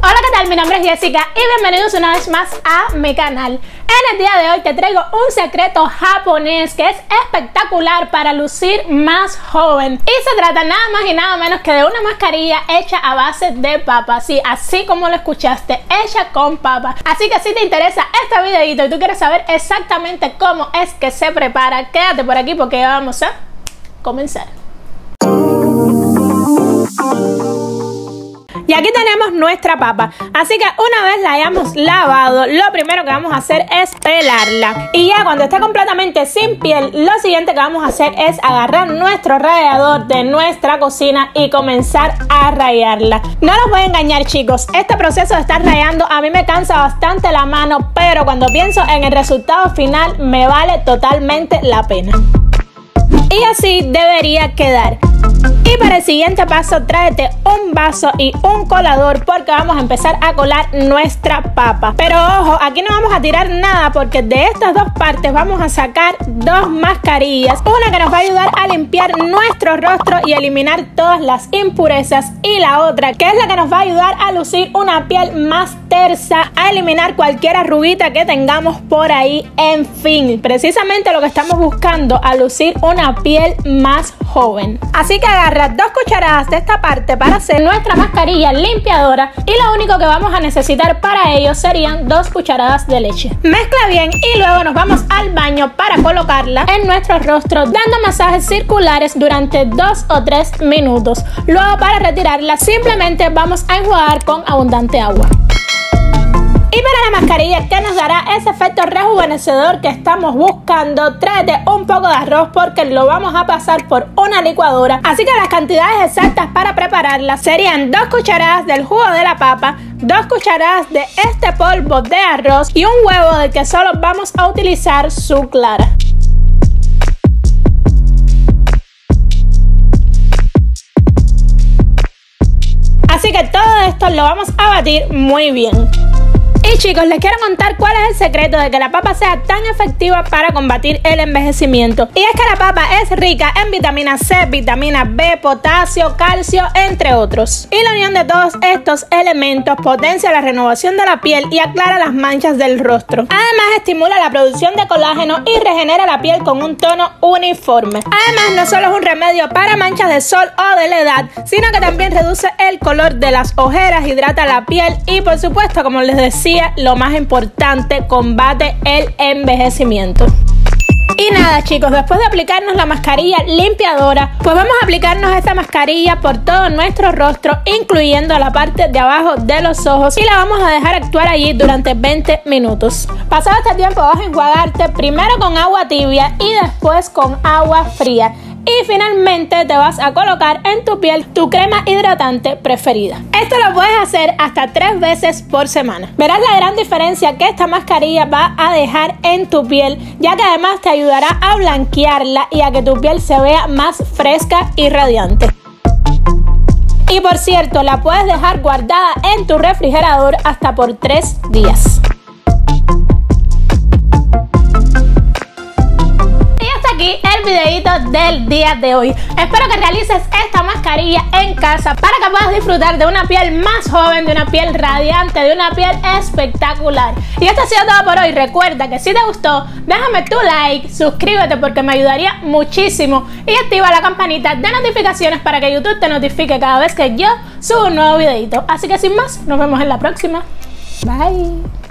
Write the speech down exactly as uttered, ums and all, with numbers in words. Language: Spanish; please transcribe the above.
Hola, ¿qué tal? Mi nombre es Jessica y bienvenidos una vez más a mi canal. En el día de hoy te traigo un secreto japonés que es espectacular para lucir más joven. Y se trata nada más y nada menos que de una mascarilla hecha a base de papa. Sí, así como lo escuchaste, hecha con papa. Así que si te interesa este videito y tú quieres saber exactamente cómo es que se prepara, quédate por aquí porque ya vamos a comenzar. Y aquí tenemos nuestra papa, así que una vez la hayamos lavado, lo primero que vamos a hacer es pelarla. Y ya cuando esté completamente sin piel, lo siguiente que vamos a hacer es agarrar nuestro rallador de nuestra cocina y comenzar a rallarla. No los voy a engañar, chicos, este proceso de estar rallando a mí me cansa bastante la mano, pero cuando pienso en el resultado final me vale totalmente la pena. Y así debería quedar. Y para el siguiente paso tráete un vaso y un colador porque vamos a empezar a colar nuestra papa. Pero ojo, aquí no vamos a tirar nada porque de estas dos partes vamos a sacar dos mascarillas. Una que nos va a ayudar a limpiar nuestro rostro y eliminar todas las impurezas. Y la otra que es la que nos va a ayudar a lucir una piel más tersa, a eliminar cualquier arruguita que tengamos por ahí. En fin, precisamente lo que estamos buscando, a lucir una piel más joven. Así que agarra dos cucharadas de esta parte para hacer nuestra mascarilla limpiadora y lo único que vamos a necesitar para ello serían dos cucharadas de leche. Mezcla bien y luego nos vamos al baño para colocarla en nuestro rostro dando masajes circulares durante dos o tres minutos. Luego, para retirarla, simplemente vamos a enjuagar con abundante agua. Y para la mascarilla que nos dará ese efecto rejuvenecedor que estamos buscando, tráete un poco de arroz porque lo vamos a pasar por una licuadora. Así que las cantidades exactas para prepararla serían dos cucharadas del jugo de la papa, dos cucharadas de este polvo de arroz y un huevo del que solo vamos a utilizar su clara. Así que todo esto lo vamos a batir muy bien. Y chicos, les quiero contar cuál es el secreto de que la papa sea tan efectiva para combatir el envejecimiento. Y es que la papa es rica en vitamina C, vitamina B, potasio, calcio, entre otros. Y la unión de todos estos elementos potencia la renovación de la piel y aclara las manchas del rostro. Además, estimula la producción de colágeno y regenera la piel con un tono uniforme. Además, no solo es un remedio para manchas de sol o de la edad, sino que también reduce el color de las ojeras, hidrata la piel y, por supuesto, como les decía, lo más importante, combate el envejecimiento. Y nada, chicos, después de aplicarnos la mascarilla limpiadora, pues vamos a aplicarnos esta mascarilla por todo nuestro rostro, incluyendo la parte de abajo de los ojos, y la vamos a dejar actuar allí durante veinte minutos. Pasado este tiempo vas a enjuagarte primero con agua tibia y después con agua fría. Y finalmente te vas a colocar en tu piel tu crema hidratante preferida. Esto lo puedes hacer hasta tres veces por semana. Verás la gran diferencia que esta mascarilla va a dejar en tu piel, ya que además te ayudará a blanquearla y a que tu piel se vea más fresca y radiante. Y por cierto, la puedes dejar guardada en tu refrigerador hasta por tres días. Aquí el videito del día de hoy. Espero que realices esta mascarilla en casa para que puedas disfrutar de una piel más joven, de una piel radiante, de una piel espectacular. Y esto ha sido todo por hoy. Recuerda que si te gustó, déjame tu like, suscríbete porque me ayudaría muchísimo y activa la campanita de notificaciones para que YouTube te notifique cada vez que yo subo un nuevo videito. Así que sin más, nos vemos en la próxima. Bye.